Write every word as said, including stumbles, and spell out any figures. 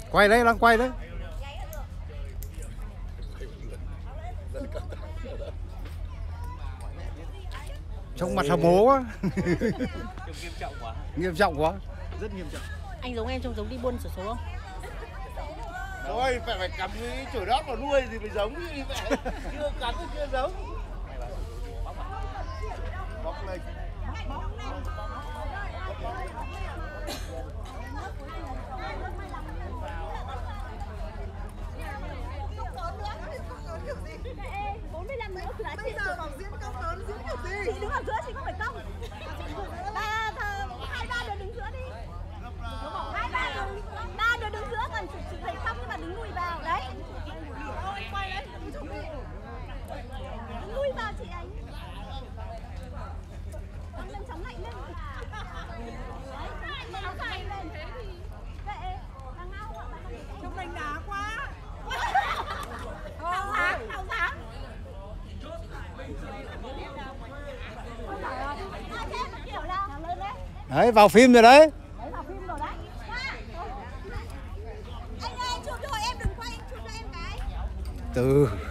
Quay đấy, đang quay đấy. Trông mặt hầm hố quá. Nghiêm trọng quá. Nghiêm trọng quá. Rất nghiêm trọng. Anh giống em trông giống đi buôn sổ số không? Thôi phải phải cắm cái chổi đót vào nuôi thì mới giống như vậy. Chưa cắm thì chưa giống. Bóc lên. bốn mươi lăm nữa là bây giờ bảo diễn công lớn diễn kiểu gì? Chị đứng ở giữa, chị không phải công. Ba, hai ba đứa đứng giữa đi. Hai ba đứa, ba đứa đứng giữa còn chị, chị thấy công nhưng mà đứng lùi vào đấy. Ôi quay đấy, đứng lùi vào chị ấy. Con lên chống lạnh lên. Đấy, nó dài lên. Vậy, đang ngao hả? Trông đánh đá quá. Thằng tháng, thằng tháng. Đấy, vào phim rồi đấy. Đấy, vào phim rồi đấy. Anh ơi, chụp cho em đừng quay, chụp cho em cái. Từ